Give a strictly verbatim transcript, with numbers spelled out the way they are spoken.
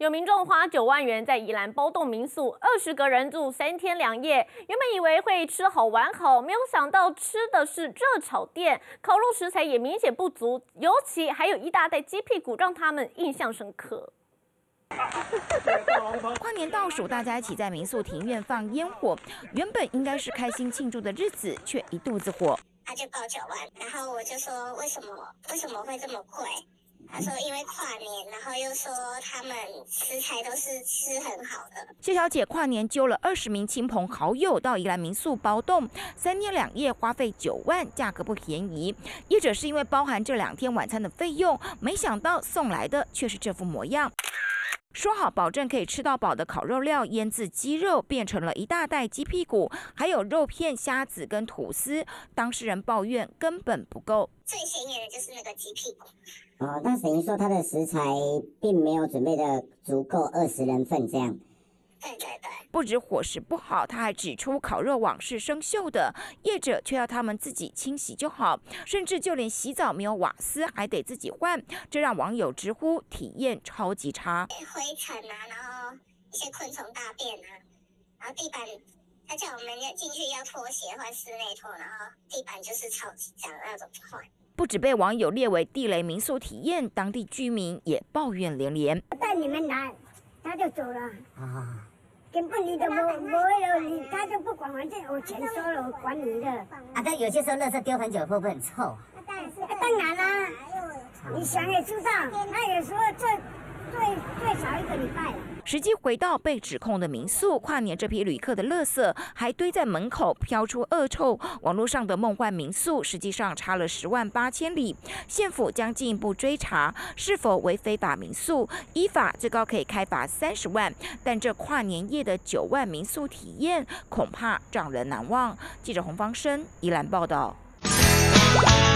有民众花九万元在宜兰包栋民宿，二十个人住三天两夜。原本以为会吃好玩好，没有想到吃的是热炒店，烤肉食材也明显不足，尤其还有一大袋鸡屁股，让他们印象深刻。 跨年倒数，大家一起在民宿庭院放烟火，原本应该是开心庆祝的日子，却一肚子火。 他就报九万，然后我就说为什么为什么会这么贵？他说因为跨年，然后又说他们食材都是吃很好的。 谢小姐跨年揪了二十名亲朋好友到宜兰民宿包栋，三天两夜花费九万，价格不便宜。业者是因为包含这两天晚餐的费用，没想到送来的却是这副模样。说好保证可以吃到饱的烤肉料腌制鸡肉，变成了一大袋鸡屁股，还有肉片、虾子跟吐司。当事人抱怨根本不够。 最显眼的就是那个鸡屁股。 哦，那等于说它的食材并没有准备的足够二十人份这样。 对对对。 不止伙食不好，他还指出烤肉网是生锈的，业者却要他们自己清洗就好，甚至就连洗澡没有瓦斯还得自己换，这让网友直呼体验超级差。 灰尘啊，然后一些昆虫大便啊，然后地板，他叫我们要进去要脱鞋换室内拖，然后地板就是超级脏，要怎么换？ 不止被网友列为地雷民宿体验，当地居民也抱怨连连。 带你们来，他就走了啊。 根本你都没没有你，他就不管，反正我钱收了，我管你的。 啊，但有些时候垃圾丢很久会不会很臭？啊， 当然啦，你想也知道，那有时候最最最少一个礼拜。 实际回到被指控的民宿，跨年这批旅客的垃圾还堆在门口，飘出恶臭。网络上的梦幻民宿实际上差了十万八千里，县府将进一步追查是否为非法民宿，依法最高可以开罚三十万。但这跨年夜的九万民宿体验，恐怕让人难忘。记者洪方生宜兰报道。